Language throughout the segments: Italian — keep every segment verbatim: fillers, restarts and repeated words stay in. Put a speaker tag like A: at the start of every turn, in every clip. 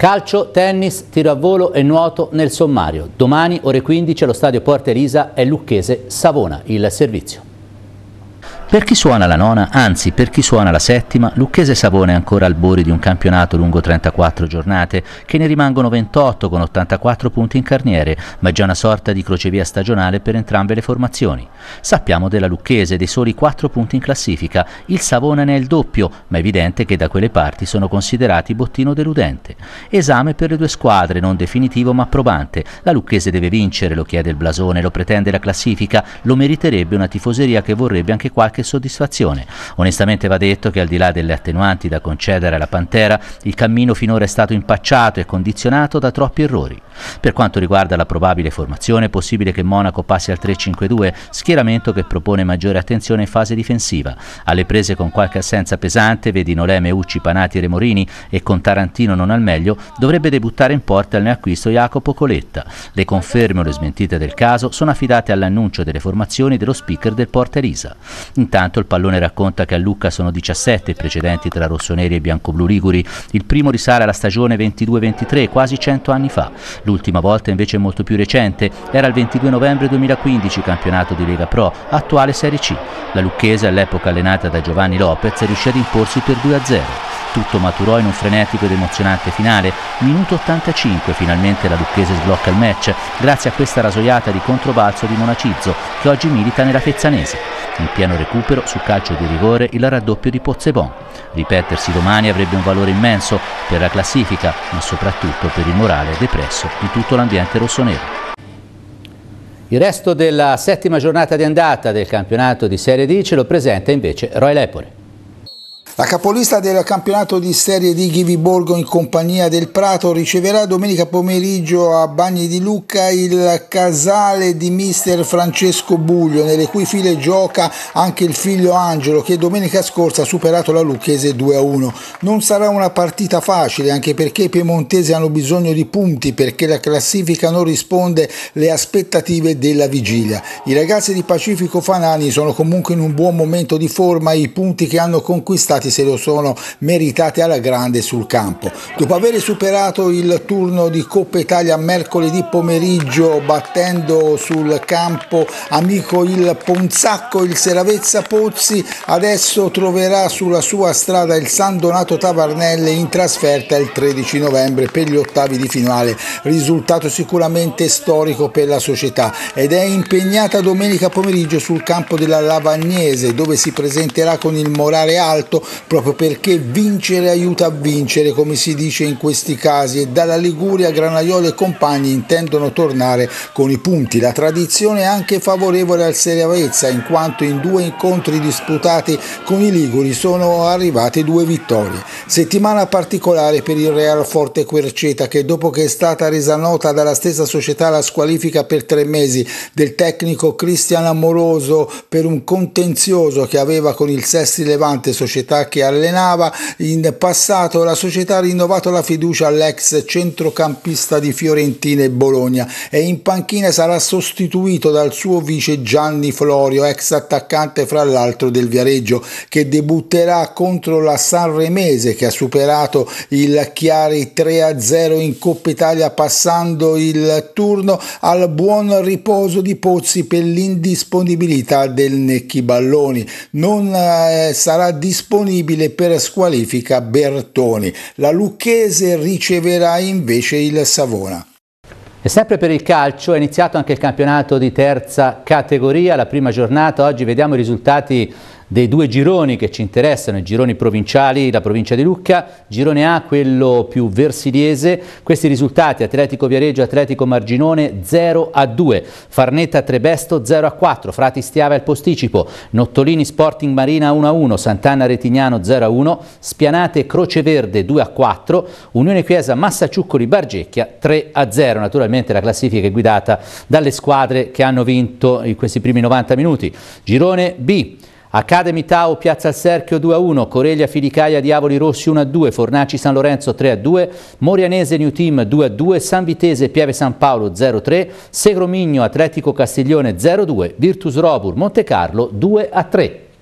A: Calcio, tennis, tiro a volo e nuoto nel sommario. Domani, ore quindici, allo stadio Porta Elisa è Lucchese Savona, il servizio. Per chi suona la nona, anzi per chi suona la settima, Lucchese Savona è ancora al bori di un campionato lungo trentaquattro giornate, che ne rimangono ventotto con ottantaquattro punti in carniere, ma è già una sorta di crocevia stagionale per entrambe le formazioni. Sappiamo della Lucchese dei soli quattro punti in classifica, il Savona ne è il doppio, ma è evidente che da quelle parti sono considerati bottino deludente. Esame per le due squadre, non definitivo ma probante. La Lucchese deve vincere, lo chiede il blasone, lo pretende la classifica, lo meriterebbe una tifoseria che vorrebbe anche qualche soddisfazione. Onestamente va detto che al di là delle attenuanti da concedere alla Pantera, il cammino finora è stato impacciato e condizionato da troppi errori. Per quanto riguarda la probabile formazione, è possibile che Monaco passi al tre cinque due, schieramento che propone maggiore attenzione in fase difensiva. Alle prese con qualche assenza pesante, vedi Noleme, Ucci, Panati e Remorini, e con Tarantino non al meglio, dovrebbe debuttare in porta il neoacquisto Jacopo Coletta. Le conferme o le smentite del caso sono affidate all'annuncio delle formazioni dello speaker del Porta Elisa. Intanto il pallone racconta che a Lucca sono diciassette i precedenti tra rossoneri e biancoblù liguri. Il primo risale alla stagione ventidue ventitré, quasi cento anni fa. L'ultima volta invece è molto più recente, era il ventidue novembre duemilaquindici, campionato di Lega Pro, attuale Serie C. La Lucchese, all'epoca allenata da Giovanni Lopez, riuscì ad imporsi per due a zero. Tutto maturò in un frenetico ed emozionante finale. Minuto ottantacinque, finalmente la Lucchese sblocca il match, grazie a questa rasoiata di controbalzo di Monacizzo, che oggi milita nella Fezzanese. In pieno recupero, su calcio di rigore, il raddoppio di Pozzebon. Ripetersi domani avrebbe un valore immenso per la classifica, ma soprattutto per il morale depresso di tutto l'ambiente rossonero. Il resto della settima giornata di andata del campionato di Serie D ce lo presenta invece Roy Lepore.
B: La capolista del campionato di Serie D Ghivi Borgo in compagnia del Prato riceverà domenica pomeriggio a Bagni di Lucca il casale di mister Francesco Buglio, nelle cui file gioca anche il figlio Angelo, che domenica scorsa ha superato la Lucchese due a uno. Non sarà una partita facile, anche perché i piemontesi hanno bisogno di punti, perché la classifica non risponde alle aspettative della vigilia. I ragazzi di Pacifico Fanani sono comunque in un buon momento di forma, i punti che hanno conquistato se lo sono meritati alla grande sul campo. Dopo aver superato il turno di Coppa Italia mercoledì pomeriggio, battendo sul campo amico il Ponzacco, il Seravezza Pozzi adesso troverà sulla sua strada il San Donato Tavarnelle in trasferta il tredici novembre per gli ottavi di finale. Risultato sicuramente storico per la società, ed è impegnata domenica pomeriggio sul campo della Lavagnese, dove si presenterà con il morale alto, proprio perché vincere aiuta a vincere, come si dice in questi casi, e dalla Liguria Granaiolo e compagni intendono tornare con i punti. La tradizione è anche favorevole al Seravezza, in quanto in due incontri disputati con i liguri sono arrivate due vittorie. Settimana particolare per il Real Forte Querceta, che dopo che è stata resa nota dalla stessa società la squalifica per tre mesi del tecnico Cristian Amoroso per un contenzioso che aveva con il Sestri Levante, società che allenava in passato, la società ha rinnovato la fiducia all'ex centrocampista di Fiorentina e Bologna, e in panchina sarà sostituito dal suo vice Gianni Florio, ex attaccante fra l'altro del Viareggio, che debutterà contro la Sanremese, che ha superato il Chiari tre a zero in Coppa Italia, passando il turno al buon riposo di Pozzi per l'indisponibilità del Necchi Balloni. Non eh, sarà disponibile per squalifica Bertoni. La Lucchese riceverà invece il Savona.
A: E sempre per il calcio è iniziato anche il campionato di terza categoria, la prima giornata. Oggi vediamo i risultati dei due gironi che ci interessano, i gironi provinciali, la provincia di Lucca, girone A, quello più versiliese. Questi risultati: Atletico Viareggio, Atletico Marginone zero a due, Farneta Trebesto zero a quattro, Frati Stiava il posticipo, Nottolini Sporting Marina uno a uno, Sant'Anna Retignano zero a uno, Spianate Croceverde due a quattro, Unione Chiesa Massaciuccoli Bargecchia tre a zero. Naturalmente la classifica è guidata dalle squadre che hanno vinto in questi primi novanta minuti. Girone B: Academy Tau Piazza al Serchio due a uno, Coreglia Filicaia Diavoli Rossi uno a due, Fornaci San Lorenzo tre a due, Morianese New Team due a due, San Vitese Pieve San Paolo zero a tre, Segromigno Atletico Castiglione zero a due, Virtus Robur Montecarlo due a tre.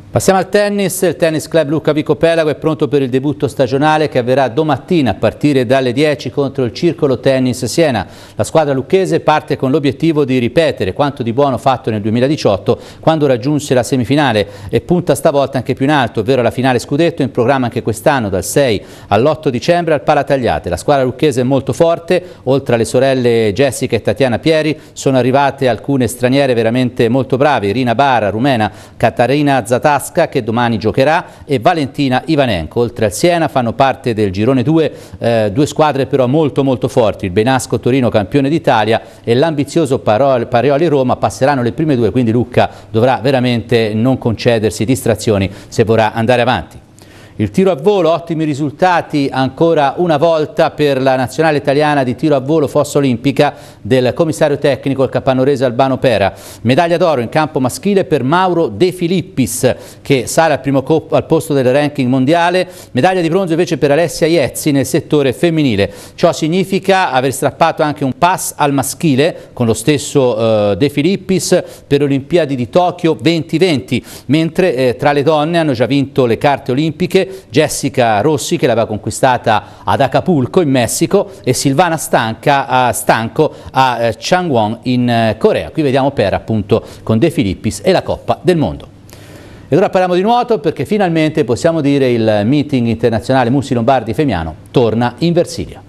A: Passiamo al tennis. Il Tennis Club Lucca Vico Pelago è pronto per il debutto stagionale che avverrà domattina a partire dalle dieci contro il Circolo Tennis Siena. La squadra lucchese parte con l'obiettivo di ripetere quanto di buono fatto nel duemiladiciotto quando raggiunse la semifinale e punta stavolta anche più in alto, ovvero la finale scudetto, in programma anche quest'anno dal sei all'otto dicembre al Palatagliate. La squadra lucchese è molto forte, oltre alle sorelle Jessica e Tatiana Pieri sono arrivate alcune straniere veramente molto brave, Irina Bara, rumena, Katarina Zatasca che domani giocherà e Valentina Ivanenko. Oltre al Siena fanno parte del girone due eh, due squadre però molto molto forti, il Benasco Torino campione d'Italia e l'ambizioso Parioli Roma passeranno le prime due, quindi Lucca dovrà veramente non concedersi distrazioni se vorrà andare avanti. Il tiro a volo, ottimi risultati ancora una volta per la nazionale italiana di tiro a volo fossa olimpica del commissario tecnico il capannorese Albano Pera. Medaglia d'oro in campo maschile per Mauro De Filippis che sale al primo al posto del ranking mondiale. Medaglia di bronzo invece per Alessia Iezzi nel settore femminile. Ciò significa aver strappato anche un pass al maschile con lo stesso eh, De Filippis per le Olimpiadi di Tokyo duemilaventi, mentre eh, tra le donne hanno già vinto le carte olimpiche Jessica Rossi che l'aveva conquistata ad Acapulco in Messico e Silvana Stanca, a Stanco a eh, Changwon in eh, Corea. Qui vediamo per appunto con De Filippis e la Coppa del Mondo. Ed ora parliamo di nuoto perché finalmente possiamo dire il meeting internazionale Mussi Lombardi Femiano torna in Versilia.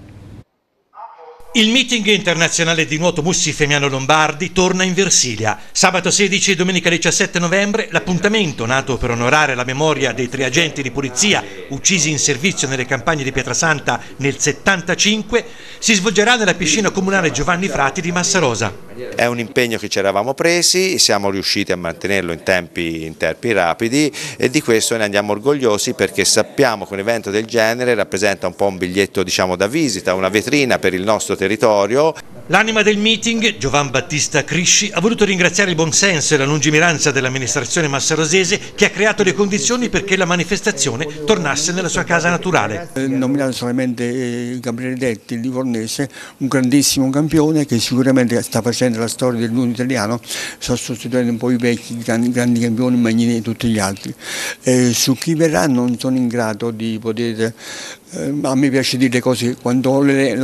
C: Il meeting internazionale di nuoto Mussi Femiano Lombardi torna in Versilia. Sabato sedici e domenica diciassette novembre l'appuntamento, nato per onorare la memoria dei tre agenti di polizia uccisi in servizio nelle campagne di Pietrasanta nel settantacinque, si svolgerà nella piscina comunale Giovanni Frati di Massarosa.
D: È un impegno che ci eravamo presi, siamo riusciti a mantenerlo in tempi, in tempi rapidi e di questo ne andiamo orgogliosi perché sappiamo che un evento del genere rappresenta un po' un biglietto, diciamo, da visita, una vetrina per il nostro territorio.
C: L'anima del meeting, Giovan Battista Crisci, ha voluto ringraziare il buonsenso e la lungimiranza dell'amministrazione massarosese che ha creato le condizioni perché la manifestazione tornasse nella sua casa naturale.
E: Nominato solamente Gabriele Detti, il livornese, un grandissimo campione che sicuramente sta facendo la storia del nuoto italiano, sta sostituendo un po' i vecchi grandi, grandi campioni Magnini e tutti gli altri. Eh, su chi verrà non sono in grado di poter... Eh, a me piace dire così, quando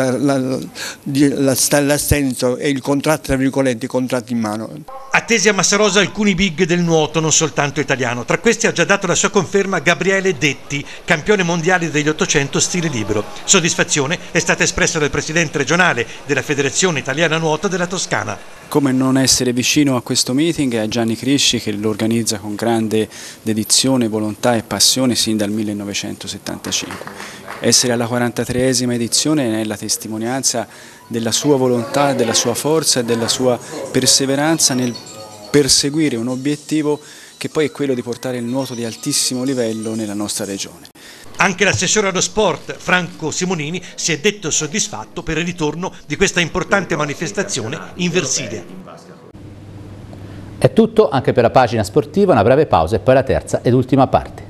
E: l'assenso e il contratto, tra virgolette, i contratti in mano.
C: Attesi a Massarosa alcuni big del nuoto, non soltanto italiano. Tra questi ha già dato la sua conferma Gabriele Detti, campione mondiale degli ottocento stile libero. Soddisfazione è stata espressa dal presidente regionale della Federazione Italiana Nuoto della Toscana.
F: Come non essere vicino a questo meeting è a Gianni Crisci che lo organizza con grande dedizione, volontà e passione sin dal millenovecentosettantacinque. Essere alla quarantatreesima edizione è la testimonianza della sua volontà, della sua forza e della sua perseveranza nel perseguire un obiettivo che poi è quello di portare il nuoto di altissimo livello nella nostra regione.
C: Anche l'assessore allo sport Franco Simonini si è detto soddisfatto per il ritorno di questa importante manifestazione in Versilia.
A: È tutto anche per la pagina sportiva, una breve pausa e poi la terza ed ultima parte.